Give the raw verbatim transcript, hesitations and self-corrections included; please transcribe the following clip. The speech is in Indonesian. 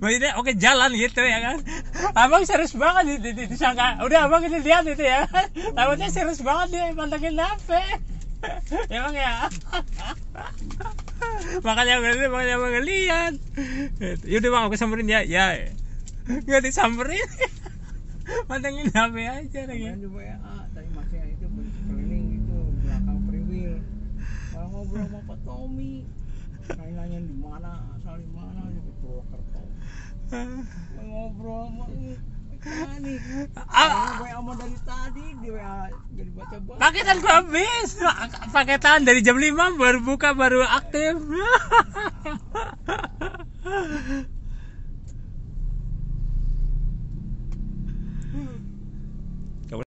maksudnya oke jalan gitu ya kan. Abang serius banget di, di, disangka udah abang ini lihat itu ya kan, takutnya serius banget dia pantengin H P. Emang ya. Makanya berarti makanya abang lihat. Yaudah bang aku samperin ya, ya nggak disamperin. Pantengin H P aja lagi. Di W A tadi masnya itu keliling gitu belakang Priwil. Kalau ngobrol sama Pak Tommy, kayak nanya di mana, asal di mana di Purwokerto. Ngobrol sama Tani. W A mau dari tadi di W A jadi baca baca. Paketan gua habis. Paketan dari jam lima baru buka baru aktif.